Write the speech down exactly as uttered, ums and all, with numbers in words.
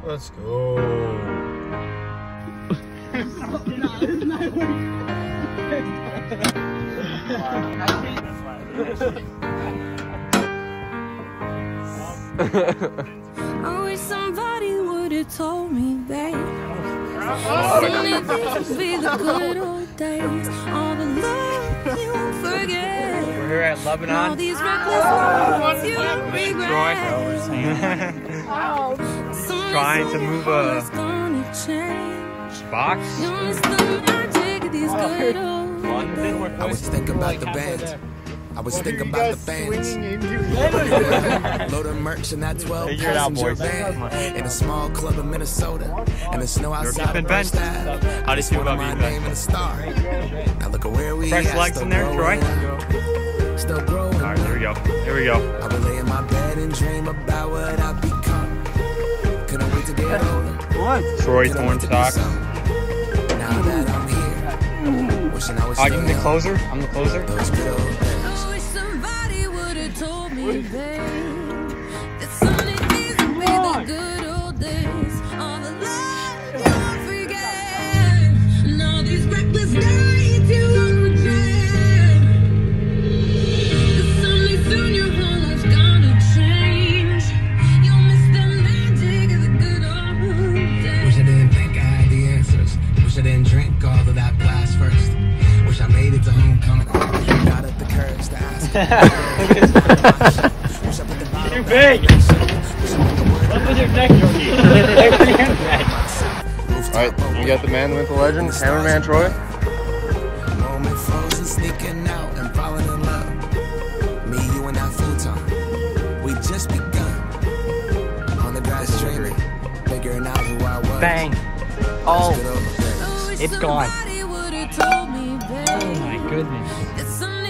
Let's go. I wish somebody would have told me, babe. Soon it would be the good old days. All the love you won't forget. We're here at Lebanon. All these reckless moments you won't regret. Trying to move a box. I was thinking about the band. I was thinking about the fans. Load of merch in that twelve passenger van in a small club in Minnesota, and the snow outside burst out. How do you feel about my being name in a star. Now look at where we fresh at, legs still in there, Troy? growing, Still growing. All right, here we go. Here we go. I would lay in my bed and dream about what I've become. Couldn't wait to get older. What? Troy torn socks. Now that I'm here, wishing I was Are still you the young. closer? I'm the closer. Those good old days. Told me, babe, that Sunday days would be the good old days. All the love you won't forget, and all these reckless nights you won't regret. 'Cause someday soon your whole life's gonna change. You'll miss the magic of the good old days. Wish I didn't think I had the answers. Wish I didn't drink all of that blast first. Wish I made it to homecoming. Got up the courage to ask. Too big. What was your neck, Jordy? Alright, we got the man, the myth, the legend, cameraman Troy. Moment frozen, sneaking out and falling in love. Me, you, and that futon. We just begun. On the grass dreaming, figuring out who I was. Bang. Oh, Good old days. it's gone. Oh Oh my goodness.